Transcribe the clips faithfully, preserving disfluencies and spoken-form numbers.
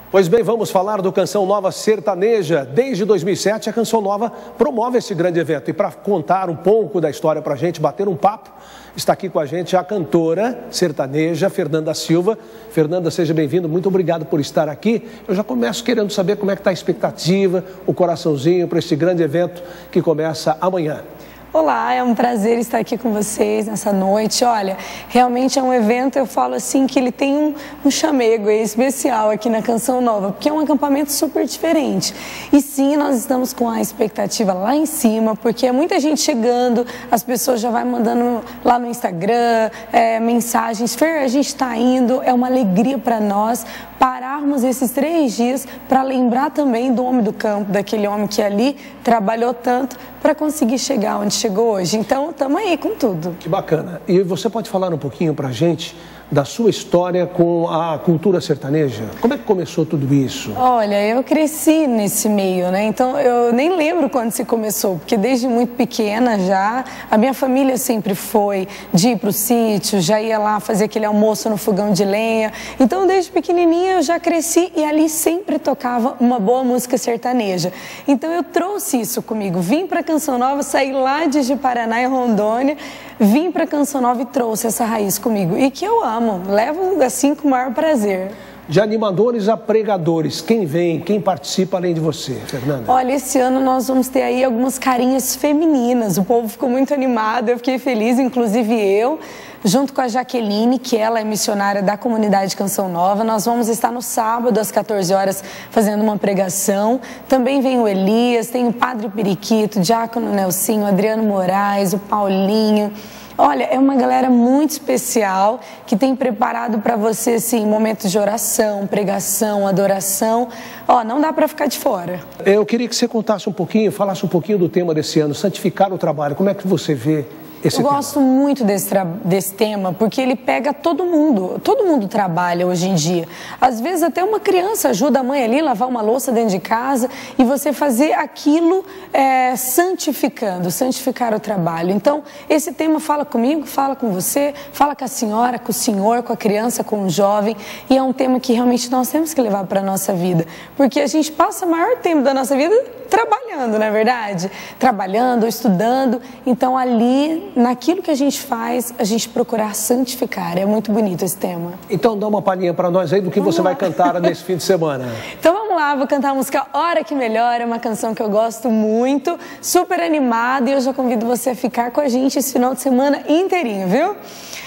Pois bem, vamos falar do Canção Nova Sertaneja. Desde dois mil e sete, a Canção Nova promove esse grande evento. E para contar um pouco da história para a gente, bater um papo, está aqui com a gente a cantora sertaneja Fernanda Silva. Fernanda, seja bem-vinda, muito obrigado por estar aqui. Eu já começo querendo saber como é que está a expectativa, o coraçãozinho para esse grande evento que começa amanhã. Olá, é um prazer estar aqui com vocês nessa noite. Olha, realmente é um evento, eu falo assim, que ele tem um, um chamego especial aqui na Canção Nova, porque é um acampamento super diferente. E sim, nós estamos com a expectativa lá em cima, porque é muita gente chegando, as pessoas já vão mandando lá no Instagram, é, mensagens, Fer, a gente está indo, é uma alegria para nós pararmos esses três dias para lembrar também do homem do campo, daquele homem que ali trabalhou tanto para conseguir chegar onde chegou hoje. Então, estamos aí com tudo. Que bacana. E você pode falar um pouquinho para a gente da sua história com a cultura sertaneja? Como é que começou tudo isso? Olha, eu cresci nesse meio, né? Então, eu nem lembro quando se começou, porque desde muito pequena já, a minha família sempre foi de ir para o sítio, já ia lá fazer aquele almoço no fogão de lenha. Então, desde pequenininha eu já cresci e ali sempre tocava uma boa música sertaneja. Então, eu trouxe isso comigo. Vim para Canção Nova, saí lá de Ji-Paraná e Rondônia, vim para Canção Nova e trouxe essa raiz comigo. E que eu amo. Levo assim com o maior prazer. De animadores a pregadores, quem vem, quem participa além de você, Fernanda? Olha, esse ano nós vamos ter aí algumas carinhas femininas, o povo ficou muito animado, eu fiquei feliz, inclusive eu, junto com a Jaqueline, que ela é missionária da comunidade Canção Nova. Nós vamos estar no sábado às quatorze horas fazendo uma pregação. Também vem o Elias, tem o Padre Periquito, o Diácono Nelsinho, o Adriano Moraes, o Paulinho. Olha, é uma galera muito especial que tem preparado para você, assim, momentos de oração, pregação, adoração. Ó, não dá para ficar de fora. Eu queria que você contasse um pouquinho, falasse um pouquinho do tema desse ano, santificar o trabalho. Como é que você vê esse tema? Eu gosto muito desse, desse tema, porque ele pega todo mundo. Todo mundo trabalha hoje em dia. Às vezes até uma criança ajuda a mãe ali a lavar uma louça dentro de casa e você fazer aquilo é, santificando, santificar o trabalho. Então, esse tema fala comigo, fala com você, fala com a senhora, com o senhor, com a criança, com o jovem. E é um tema que realmente nós temos que levar para a nossa vida. Porque a gente passa o maior tempo da nossa vida trabalhando, não é verdade? Trabalhando, estudando. Então, ali, naquilo que a gente faz, a gente procurar santificar. É muito bonito esse tema. Então, dá uma palhinha para nós aí do que vamos você lá. vai cantar nesse fim de semana. Então, vamos lá. Vou cantar a música Hora Que Melhora, uma canção que eu gosto muito, super animada. E eu já convido você a ficar com a gente esse final de semana inteirinho, viu?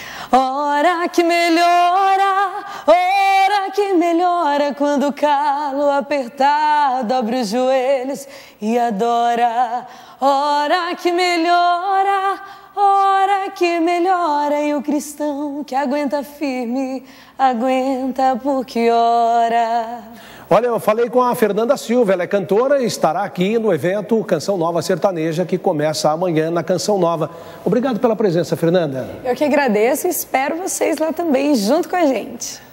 Hora que melhora, hora que melhora, quando o calo apertar, dobra os joelhos e adora. Hora que melhora, hora que melhora, e o cristão que aguenta firme, aguenta porque ora. Olha, eu falei com a Fernanda Silva, ela é cantora e estará aqui no evento Canção Nova Sertaneja, que começa amanhã na Canção Nova. Obrigado pela presença, Fernanda. Eu que agradeço e espero vocês lá também, junto com a gente.